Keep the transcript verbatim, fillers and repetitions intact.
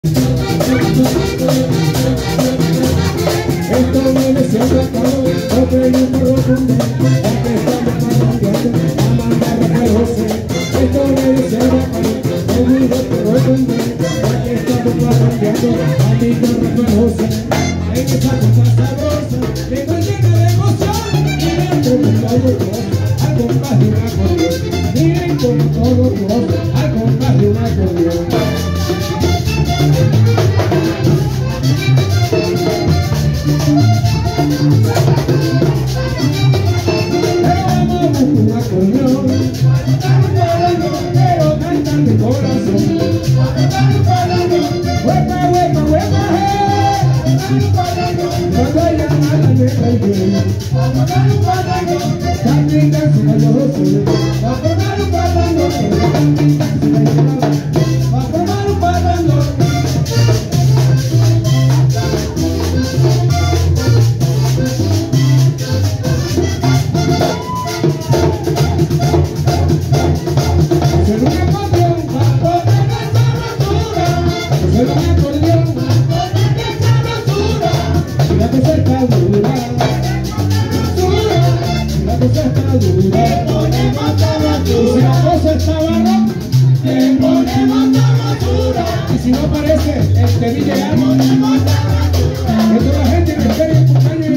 Esto viene siendo acabado, no pedimos rotunde, porque estamos cambiando, la manera que goce. Esto viene siendo acabado, no pedimos rotunde, porque estamos cambiando, a mi carro que goce. En esa cosa sabrosa, tengo llena de emoción, miren como todo goza, al compás de un acordeón. Miren como todo goza, al compás de un acordeón. Y si no aparece el que dice algo, esto la gente que quiere